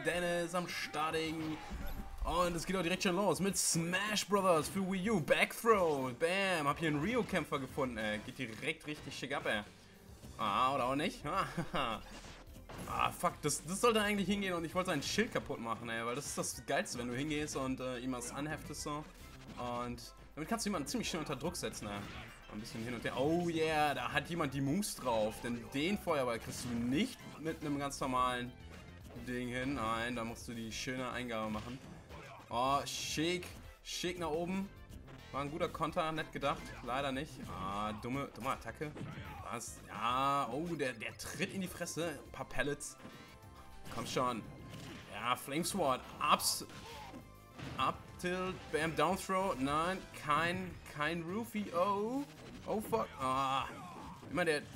Dennis am Starting. Und es geht auch direkt schon los mit Smash Brothers für Wii U. Backthrow. Bam. Hab hier einen Ryo-Kämpfer gefunden, ey. Geht direkt richtig schick ab, ey. Ah, oder auch nicht. Ah, fuck. Das sollte eigentlich hingehen und ich wollte sein Schild kaputt machen, ey. Weil das ist das Geilste, wenn du hingehst und ihm was anheftest so. Und damit kannst du jemanden ziemlich schnell unter Druck setzen, ey. Ein bisschen hin und her. Oh yeah, da hat jemand die Moves drauf. Denn den Feuerball kriegst du nicht mit einem ganz normalen Ding hin. Nein, da musst du die schöne Eingabe machen. Oh, schick. Schick nach oben. War ein guter Konter, nett gedacht. Leider nicht. Ah, dumme Attacke. Was? Ja, oh, der tritt in die Fresse. Ein paar Pellets. Komm schon. Ja, Flamesword. Up, tilt, bam, down throw. Nein, kein Roofie. Oh, fuck. Ah, immer der...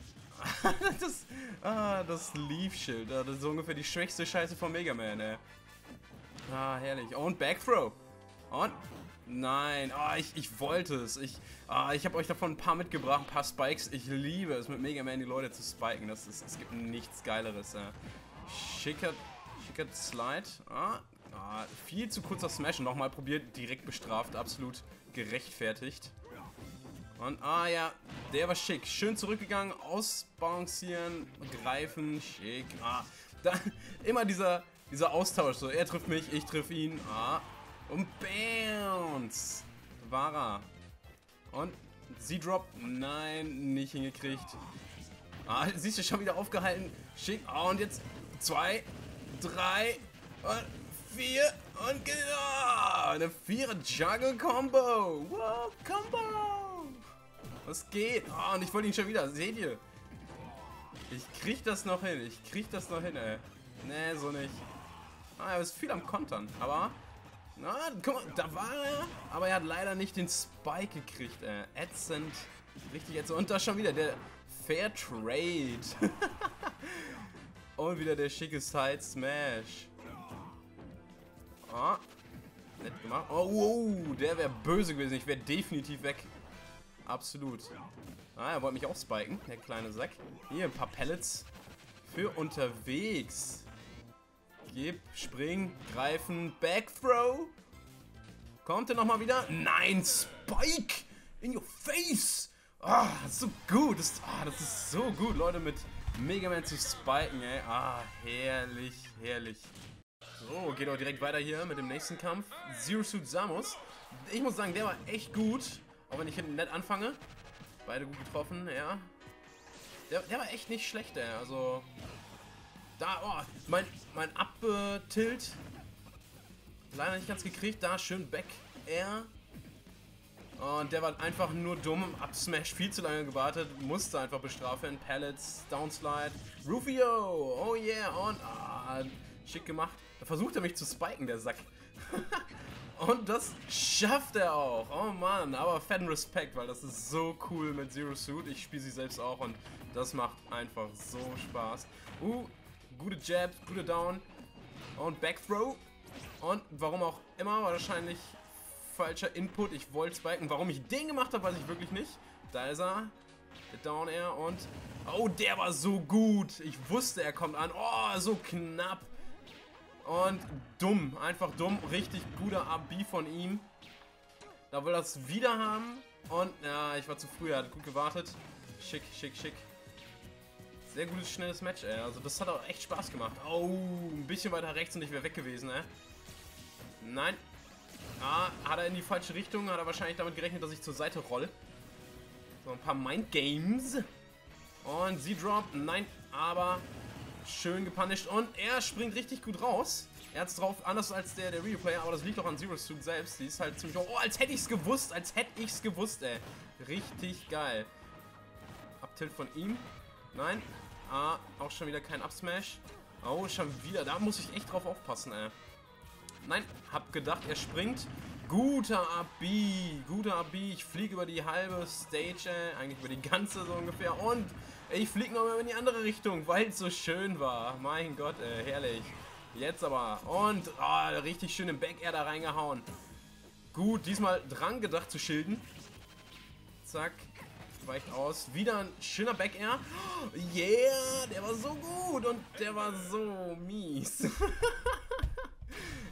das Leaf-Schild. Das ist so ungefähr die schwächste Scheiße von Mega Man, ey. Ah, herrlich. Und Backthrow. Und... Nein, ich wollte es. Ich habe euch davon ein paar mitgebracht, ein paar Spikes. Ich liebe es, mit Mega Man die Leute zu spiken. Es gibt nichts Geileres. Schicker Slide. Viel zu kurzer Smash. Nochmal probiert, direkt bestraft. Absolut gerechtfertigt. Und, ja, der war schick. Schön zurückgegangen, ausbalancieren, greifen, schick. Da, immer dieser Austausch. So, er trifft mich, ich triff ihn. Und Bounce. War er. Und Z-Drop. Nein, nicht hingekriegt. Siehst du, schon wieder aufgehalten. Schick. Und jetzt 2, 3 und 4 und genau. Eine 4er Juggle Combo. Wow, Combo. Was geht? Und ich wollte ihn schon wieder. Seht ihr? Ich krieg das noch hin. Ey. Nee, so nicht. Er ist viel am Kontern. Aber... Na, guck mal, da war er, aber er hat leider nicht den Spike gekriegt, ätzend, richtig ätzend. Und da schon wieder der Fair Trade. Und wieder der schicke Side Smash. Nett gemacht. Oh, wow, der wäre böse gewesen, ich wäre definitiv weg. Absolut. Er wollte mich auch spiken, der kleine Sack. Hier, ein paar Pellets für unterwegs. Gib, spring, greifen, Backthrow. Kommt er nochmal wieder? Nein, Spike! In your face! So gut. Das ist so gut, Leute, mit Mega Man zu spiken, ey. Herrlich, herrlich. So, geht auch direkt weiter hier mit dem nächsten Kampf. Zero Suit Samus. Ich muss sagen, der war echt gut. Auch wenn ich hinten nett anfange. Beide gut getroffen, ja. Der war echt nicht schlecht, ey. Also... Da, mein Up-Tilt. Leider nicht ganz gekriegt. Da, schön Back Air. Und der war einfach nur dumm. Up-Smash viel zu lange gewartet. Musste einfach bestrafen. Pellets, Downslide. Rufio! Oh yeah! Und, schick gemacht. Da versucht er mich zu spiken, der Sack. Und das schafft er auch. Oh Mann, aber fetten Respekt, weil das ist so cool mit Zero Suit. Ich spiele sie selbst auch und das macht einfach so Spaß. Gute Jabs, gute Down und Backthrow. Und warum auch immer, wahrscheinlich falscher Input. Ich wollte spiken. Warum ich den gemacht habe, weiß ich wirklich nicht. Da ist er. Der Down Air und... Oh, der war so gut. Ich wusste, er kommt an. Oh, so knapp. Und dumm. Einfach dumm. Richtig guter AB von ihm. Da will er es wieder haben. Und, ja, ich war zu früh. Er hat gut gewartet. Schick, schick, schick. Sehr gutes, schnelles Match, ey. Also das hat auch echt Spaß gemacht. Oh, ein bisschen weiter rechts und ich wäre weg gewesen, ey. Nein. Hat er in die falsche Richtung. Hat er wahrscheinlich damit gerechnet, dass ich zur Seite rolle. So, ein paar Mind Games. Und Z-Drop. Nein, aber schön gepunished. Und er springt richtig gut raus. Er hat es drauf, anders als der Ryo-Player, aber das liegt doch an Zero Suit selbst. Die ist halt ziemlich... Oh, als hätte ich es gewusst. Ey. Richtig geil. Up-Tilt von ihm. Nein. Auch schon wieder kein Up-Smash. Oh, schon wieder. Da muss ich echt drauf aufpassen, ey. Nein, hab gedacht, er springt. Guter AB. Ich fliege über die halbe Stage, ey. Eigentlich über die ganze so ungefähr. Und ich fliege nochmal in die andere Richtung, weil es so schön war. Mein Gott, ey. Herrlich. Jetzt aber. Und richtig schön im Back Air da reingehauen. Gut, diesmal dran gedacht zu schilden. Zack. Weicht aus. Wieder ein schöner Back Air. Yeah, der war so gut und der war so mies.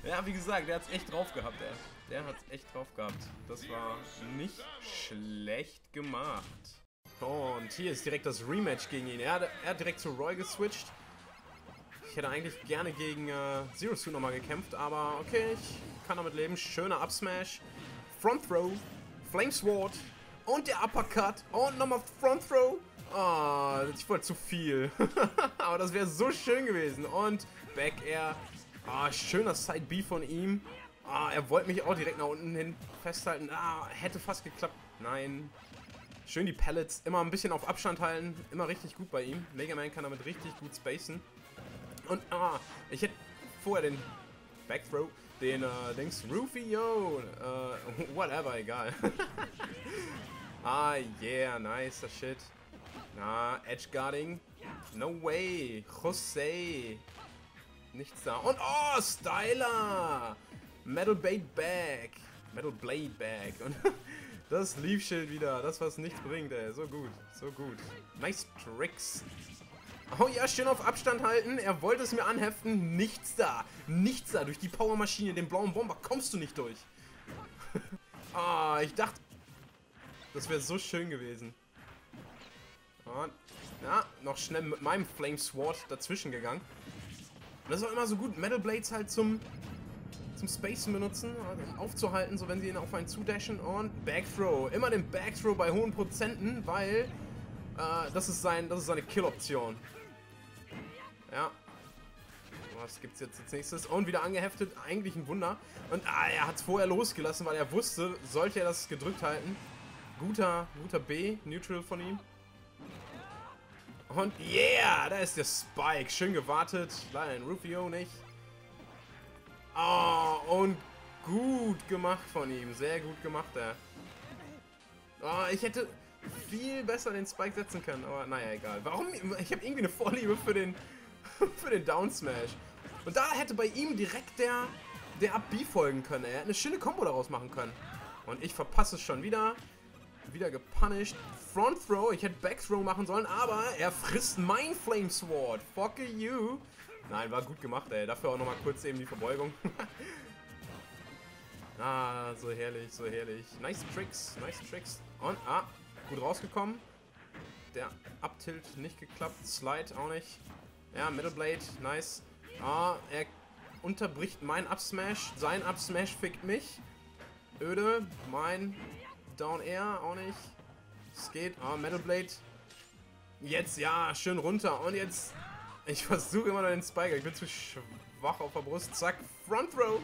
Ja, wie gesagt, der hat's echt drauf gehabt, ey. Der hat's echt drauf gehabt. Das war nicht schlecht gemacht. Und hier ist direkt das Rematch gegen ihn. Er hat direkt zu Roy geswitcht. Ich hätte eigentlich gerne gegen Zero Suit nochmal gekämpft, aber okay, ich kann damit leben. Schöner Up-Smash. Front Throw. Flame Sword. Und der Uppercut. Und nochmal Front Throw. Ah, ich wollte zu viel. Aber das wäre so schön gewesen. Und Back Air. Ah, schöner Side B von ihm. Ah, er wollte mich auch direkt nach unten hin festhalten. Ah, hätte fast geklappt. Nein. Schön die Pellets. Immer ein bisschen auf Abstand halten. Immer richtig gut bei ihm. Mega Man kann damit richtig gut spacen. Und, ich hätte vorher den Backthrow, den, Rufio, whatever, egal. Yeah, nicer shit. Edge Guarding. No way. Jose. Nichts da. Und, Styler. Metal Blade Back. Metal Blade Back. Und das Leaf Shield wieder. Das, was nichts bringt, ey. So gut. So gut. Nice Tricks. Oh ja, schön auf Abstand halten. Er wollte es mir anheften. Nichts da. Nichts da. Durch die Powermaschine, den blauen Bomber, kommst du nicht durch. Ich dachte, das wäre so schön gewesen. Und, ja, noch schnell mit meinem Flame Sword dazwischen gegangen. Und das war immer so gut, Metal Blades halt zum Spacen benutzen, aufzuhalten, so wenn sie ihn auf einen zudashen. Und Backthrow. Immer den Backthrow bei hohen Prozenten, weil das ist seine Kill-Option. Ja. Was gibt's jetzt als nächstes? Und wieder angeheftet. Eigentlich ein Wunder. Und er hat es vorher losgelassen, weil er wusste, sollte er das gedrückt halten. Guter B, Neutral von ihm. Und yeah, da ist der Spike. Schön gewartet. Leider in Rufio nicht. Und gut gemacht von ihm. Sehr gut gemacht, ich hätte viel besser den Spike setzen können, aber naja, egal. Warum? Ich habe irgendwie eine Vorliebe für den Down Smash. Und da hätte bei ihm direkt der Up B folgen können. Er hätte eine schöne Combo daraus machen können. Und ich verpasse es schon wieder. Wieder gepunished. Front Throw. Ich hätte Back Throw machen sollen, aber er frisst mein Flame Sword. Fuck you. Nein, war gut gemacht, ey. Dafür auch nochmal kurz eben die Verbeugung. So herrlich, so herrlich. Nice Tricks, nice Tricks. Und, gut rausgekommen. Der Up-Tilt nicht geklappt. Slide auch nicht. Ja, Middle Blade, nice. Er unterbricht mein Up-Smash. Sein Up-Smash fickt mich. Öde, mein Down Air auch nicht. Es geht. Metal Blade. Jetzt, ja, schön runter. Und jetzt, ich versuche immer noch den Spiker. Ich bin zu schwach auf der Brust. Zack, Front Throw.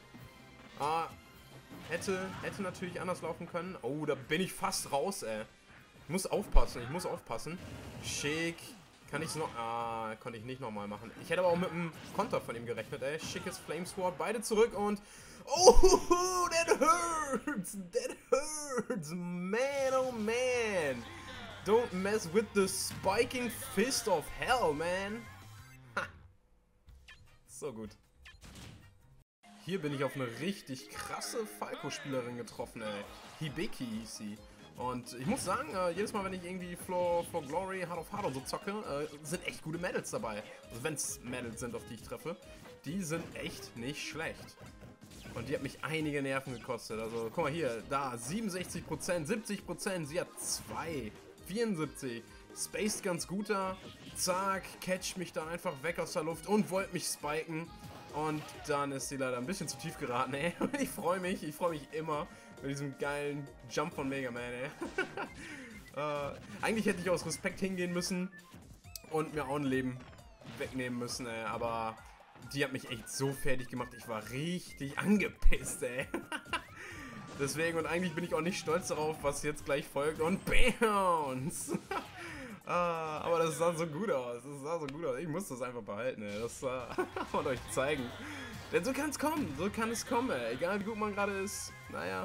Hätte natürlich anders laufen können. Oh, da bin ich fast raus, ey. Ich muss aufpassen. Schick. Kann ich es noch... konnte ich nicht nochmal machen. Ich hätte aber auch mit einem Konter von ihm gerechnet, ey. Schickes Flame Sword. Beide zurück und... Oh, that hurts! That hurts! Man, oh man! Don't mess with the spiking fist of hell, man! Ha! So gut. Hier bin ich auf eine richtig krasse Falco-Spielerin getroffen, ey. Hibiki hieß sie. Und ich muss sagen, jedes Mal, wenn ich irgendwie For Glory, Heart of Heart und so zocke, sind echt gute Medals dabei. Also wenn es Medals sind, auf die ich treffe, die sind echt nicht schlecht. Und die hat mich einige Nerven gekostet. Also guck mal hier, da 67%, 70%, sie hat 2, 74. Spaced ganz guter. Zack, catcht mich da einfach weg aus der Luft und wollte mich spiken. Und dann ist sie leider ein bisschen zu tief geraten, ey. Ich freue mich immer mit diesem geilen Jump von Mega Man, ey. Eigentlich hätte ich aus Respekt hingehen müssen und mir auch ein Leben wegnehmen müssen, ey. Aber die hat mich echt so fertig gemacht. Ich war richtig angepisst, ey. Deswegen, und eigentlich bin ich auch nicht stolz darauf, was jetzt gleich folgt. Und Bounce! Aber das sah so gut aus. Ich muss das einfach behalten, ey. Das und euch zeigen. Denn so kann es kommen. So kann es kommen, ey. Egal wie gut man gerade ist. Naja.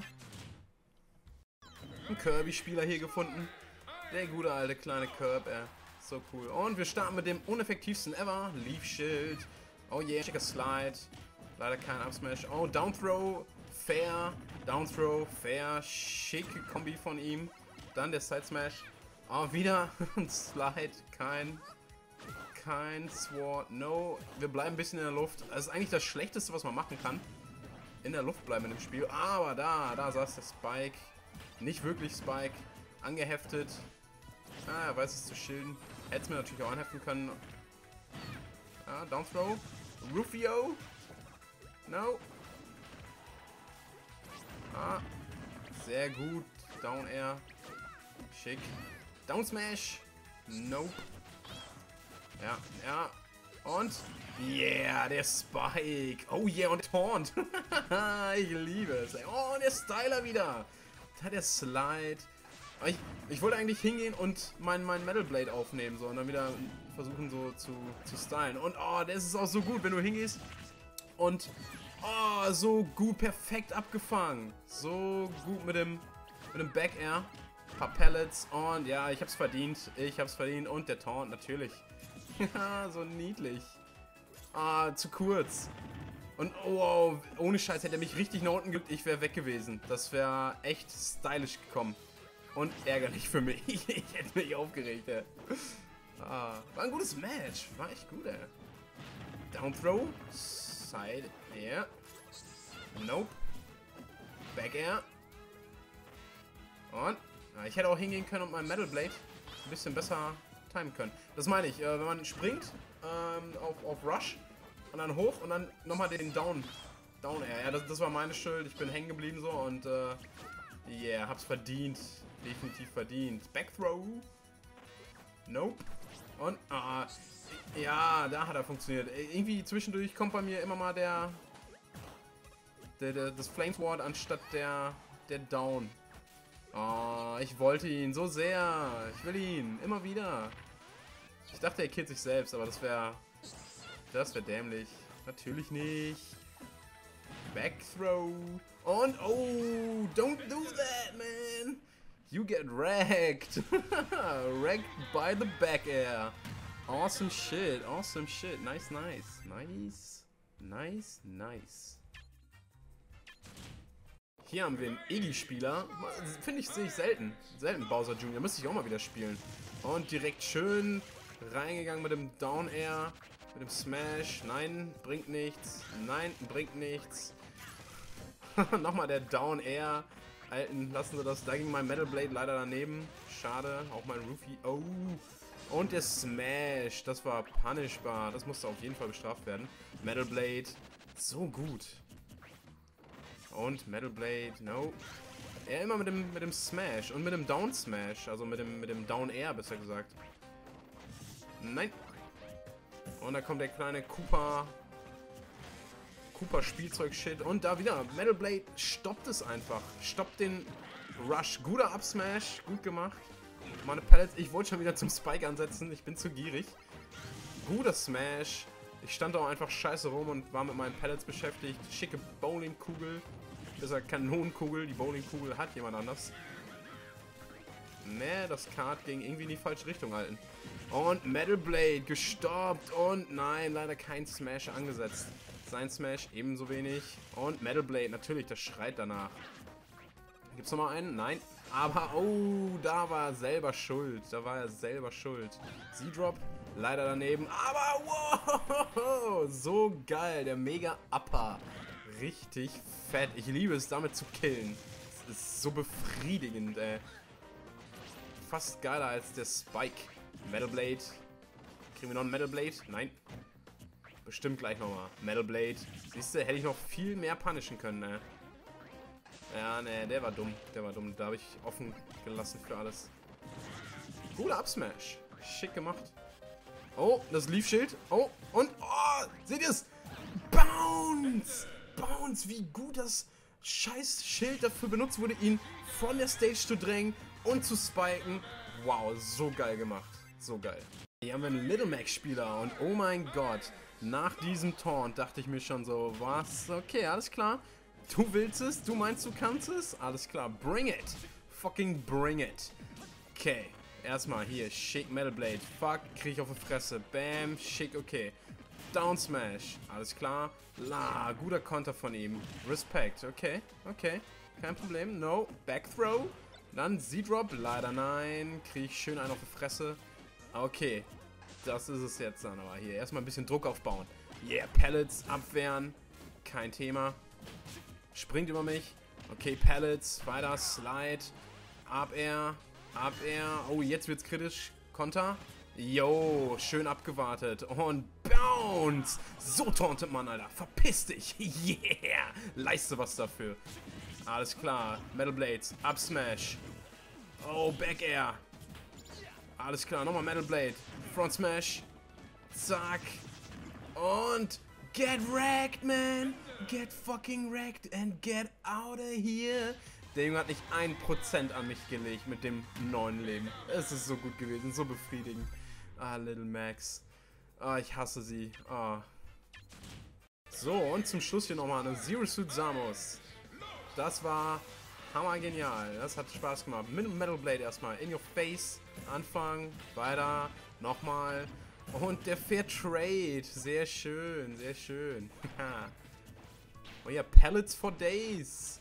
Ein Kirby-Spieler hier gefunden. Der gute alte kleine Kirby, ey. So cool. Und wir starten mit dem uneffektivsten ever. Leaf Shield. Oh yeah. Schicker Slide. Leider kein Up-Smash. Oh, Down Throw. Fair. Down Throw. Fair. Schicke Kombi von ihm. Dann der Side Smash. Oh, wieder ein Slide. kein Sword. No. Wir bleiben ein bisschen in der Luft. Das ist eigentlich das Schlechteste, was man machen kann. In der Luft bleiben in dem Spiel. Aber da saß der Spike. Nicht wirklich Spike. Angeheftet. Ah, er weiß es zu schilden. Hätte es mir natürlich auch anheften können. Ah, Down Throw. Rufio. No. Ah. Sehr gut. Down Air. Schick. Down Smash. Nope. Ja, ja. Und. Yeah, der Spike. Oh yeah, und Taunt. Ich liebe es. Oh, und der Styler wieder. Da der Slide. Ich wollte eigentlich hingehen und mein Metal Blade aufnehmen, so, und dann wieder versuchen so zu stylen. Und oh, das ist auch so gut, wenn du hingehst und oh, so gut, perfekt abgefangen. So gut mit dem Back Air. Ein paar Pellets und ja, ich hab's verdient. Und der Taunt natürlich. Ja, so niedlich. Ah, zu kurz. Und oh, wow, ohne Scheiß, hätte er mich richtig nach unten gelegt, ich wäre weg gewesen. Das wäre echt stylisch gekommen. Und ärgerlich für mich. Ich hätte mich aufgeregt, ey. Ah, war ein gutes Match. War echt gut, ey. Down Throw. Side Air. Nope. Back Air. Und ich hätte auch hingehen können und mein Metal Blade ein bisschen besser timen können. Das meine ich, wenn man springt auf Rush und dann hoch und dann nochmal den Down Air. Ja, das war meine Schuld. Ich bin hängen geblieben so und yeah, hab's verdient. Definitiv verdient. Back Throw. Nope. Und ja, da hat er funktioniert. Irgendwie zwischendurch kommt bei mir immer mal das Flamesword anstatt der Down. Oh, ich wollte ihn so sehr. Ich will ihn. Immer wieder. Ich dachte, er killt sich selbst, aber das wäre dämlich. Natürlich nicht. Back Throw. Und, oh, don't do that, man. You get wrecked. Wrecked by the back air. Awesome shit. Awesome shit. Nice, nice. Nice. Nice, nice. Hier haben wir einen Iggy-Spieler. Finde ich, sehe ich selten. Selten Bowser Jr. Müsste ich auch mal wieder spielen. Und direkt schön reingegangen mit dem Down Air. Mit dem Smash. Nein, bringt nichts. Nein, bringt nichts. Nochmal der Down Air. Alten, lassen Sie das. Da ging mein Metal Blade leider daneben. Schade. Auch mein Rufy. Oh. Und der Smash. Das war punishbar. Das musste auf jeden Fall bestraft werden. Metal Blade. So gut. Und Metal Blade. No. Er immer mit dem Smash. Und mit dem Down Smash. Also mit dem Down Air, besser gesagt. Nein. Und da kommt der kleine Koopa Spielzeug-Shit. Und da wieder. Metal Blade stoppt es einfach. Stoppt den Rush. Guter Up-Smash. Gut gemacht. Meine Pellets. Ich wollte schon wieder zum Spike ansetzen. Ich bin zu gierig. Guter Smash. Ich stand auch einfach scheiße rum und war mit meinen Pellets beschäftigt. Schicke Bowlingkugel. Besser Kanonenkugel. Die Bowlingkugel hat jemand anders. Ne, das Kart ging irgendwie in die falsche Richtung halten. Und Metal Blade gestoppt. Und nein, leider kein Smash angesetzt. Sein Smash ebenso wenig. Und Metal Blade, natürlich, das schreit danach. Gibt's noch mal einen? Nein. Aber, oh, da war er selber schuld. Da war er selber schuld. Z-Drop, leider daneben. Aber, wow, so geil. Der Mega Upper. Richtig fett. Ich liebe es, damit zu killen. Es ist so befriedigend, ey. Fast geiler als der Spike. Metal Blade. Kriegen wir noch einen Metal Blade? Nein. Bestimmt gleich nochmal. Metal Blade. Siehst du, hätte ich noch viel mehr punishen können, ne? Ja, ne, der war dumm. Der war dumm. Da habe ich offen gelassen für alles. Guter Up-Smash. Schick gemacht. Oh, das Leaf-Schild. Oh, und, oh, seht ihr es? Bounce! Bounce, wie gut das scheiß Schild dafür benutzt wurde, ihn von der Stage zu drängen und zu spiken. Wow, so geil gemacht. So geil. Hier haben wir einen Little Mac-Spieler und oh mein Gott. Nach diesem Taunt dachte ich mir schon so, was? Okay, alles klar. Du willst es? Du meinst, du kannst es? Alles klar, bring it. Fucking bring it. Okay, erstmal hier, schick Metal Blade. Fuck, krieg ich auf die Fresse. Bam, schick, okay. Down Smash, alles klar. La, guter Konter von ihm. Respekt, okay, okay. Kein Problem, no. Back Throw. Dann Z-Drop, leider nein. Krieg ich schön einen auf die Fresse. Okay. das ist es jetzt dann aber hier. Erstmal ein bisschen Druck aufbauen. Yeah, Pellets abwehren. Kein Thema. Springt über mich. Okay, Pellets. Weiter, Slide. Up Air. Up Air. Oh, jetzt wird's kritisch. Konter. Yo, schön abgewartet. Und Bounce. So tauntet man, Alter. Verpiss dich. Yeah. Leiste was dafür. Alles klar. Metal Blades. Up Smash. Oh, Back Air. Alles klar. Nochmal Metal Blade. Front Smash. Zack. Und get wrecked, man. Get fucking wrecked and get out of here. Der Junge hat nicht 1% an mich gelegt mit dem neuen Leben. Es ist so gut gewesen, so befriedigend. Ah, Little Max. Ah, ich hasse sie. Ah. So, und zum Schluss hier nochmal eine Zero Suit Samus. Das war hammergenial. Das hat Spaß gemacht. Mit dem Metal Blade erstmal. In your face. Anfangen. Weiter. Nochmal. Und der Fair Trade. Sehr schön, sehr schön. Oh ja, Pellets for Days.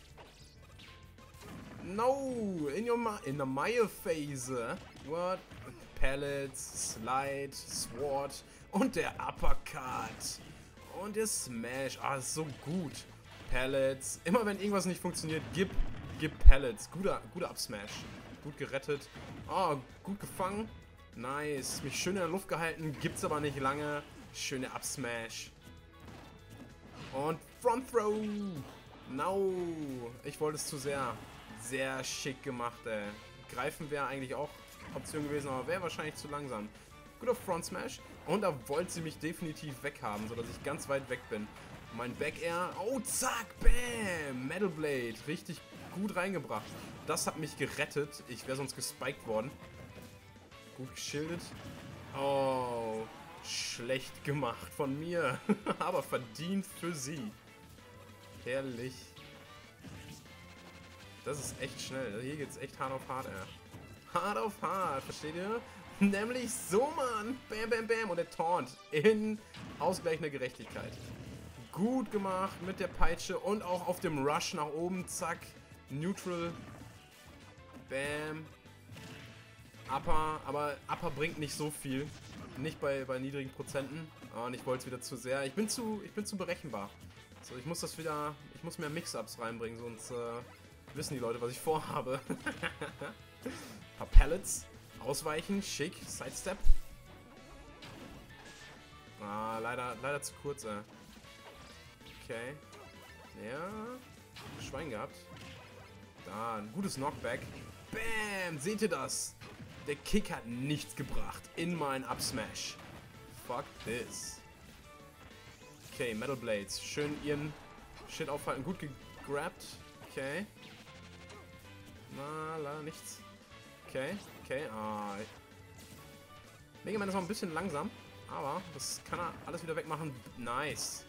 No, in the Maya Phase. What? Pellets, Slide, Sword und der Uppercut. Und der Smash. Ah, ist so gut. Pellets. Immer wenn irgendwas nicht funktioniert, gib Pellets. Guter Up-Smash. Gut gerettet. Oh, gut gefangen. Nice. Mich schön in der Luft gehalten. Gibt's aber nicht lange. Schöne Up-Smash. Und Front Throw. No. Ich wollte es zu sehr. Sehr schick gemacht, ey. Greifen wäre eigentlich auch Option gewesen, aber wäre wahrscheinlich zu langsam. Guter Front Smash. Und da wollte sie mich definitiv weghaben, sodass ich ganz weit weg bin. Mein Back Air. Oh, zack. Bam. Metal Blade. Richtig gut reingebracht. Das hat mich gerettet. Ich wäre sonst gespiked worden. Gut geschildert. Oh. Schlecht gemacht von mir. Aber verdient für sie. Herrlich. Das ist echt schnell. Hier geht's echt hart auf hart, ey. Hart auf hart, versteht ihr? Nämlich so, Mann. Bam, bam, bam. Und der Taunt in ausgleichender Gerechtigkeit. Gut gemacht mit der Peitsche und auch auf dem Rush nach oben. Zack. Neutral. Bam. Upper. Aber Upper bringt nicht so viel. Nicht bei niedrigen Prozenten. Und ich wollte es wieder zu sehr. Ich bin zu berechenbar. So, ich muss mehr Mix-Ups reinbringen, sonst wissen die Leute, was ich vorhabe. Ein paar Pellets. Ausweichen. Schick. Sidestep. Ah, leider zu kurz, ey. Okay. Ja. Schwein gehabt. Da, ein gutes Knockback. Bam! Seht ihr das? Der Kick hat nichts gebracht in meinen Up-Smash. Fuck this. Okay, Metal Blades. Schön ihren Shit aufhalten. Gut gegrabt. Okay. Na, leider nichts. Okay, okay. Ah. Mega Man ist noch ein bisschen langsam. Aber das kann er alles wieder wegmachen. Nice.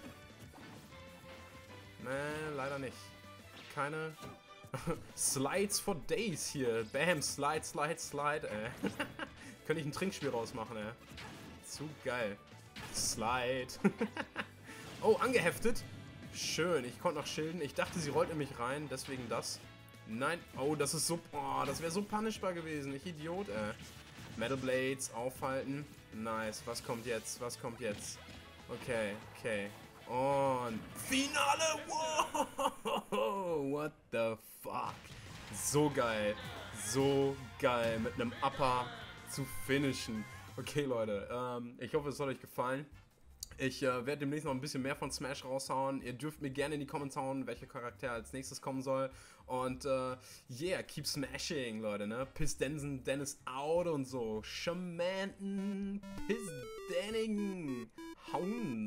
Nee, leider nicht. Keine Slides for Days hier. Bam, Slide, Slide, Slide, ey. Könnte ich ein Trinkspiel rausmachen, ey. Zu geil. Slide. Oh, angeheftet. Schön, ich konnte noch schilden. Ich dachte, sie rollt in mich rein, deswegen das. Nein. Oh, das ist so... Oh, das wäre so punishbar gewesen. Ich Idiot, ey. Metal Blades, aufhalten. Nice. Was kommt jetzt? Was kommt jetzt? Okay, okay. Und Finale! Wow! What the fuck? So geil. So geil. Mit einem Upper zu finishen. Okay, Leute. Ich hoffe, es hat euch gefallen. Ich werde demnächst noch ein bisschen mehr von Smash raushauen. Ihr dürft mir gerne in die Kommentare hauen, welcher Charakter als nächstes kommen soll. Und yeah, keep smashing, Leute, ne? Piss Dennis out und so. Schamanten, Piss Denning. Hauen.